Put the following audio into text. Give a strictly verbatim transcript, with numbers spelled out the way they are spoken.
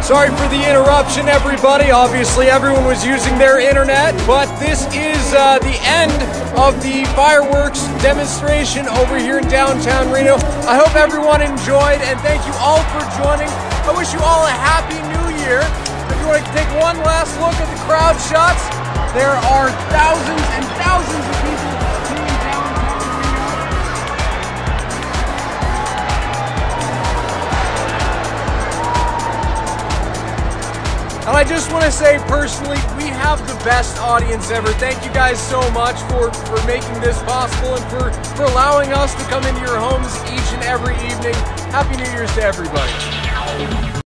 Sorry for the interruption, everybody. Obviously, everyone was using their internet, but this is uh, the end of the fireworks demonstration over here in downtown Reno. I hope everyone enjoyed, and thank you all for joining. I wish you all a happy new year. If you want to take one last look at the crowd shots, there are thousands and thousands of people here in downtown Reno. And I just want to say personally, we have the best audience ever. Thank you guys so much for, for making this possible and for, for allowing us to come into your homes each and every evening. Happy New Year's to everybody.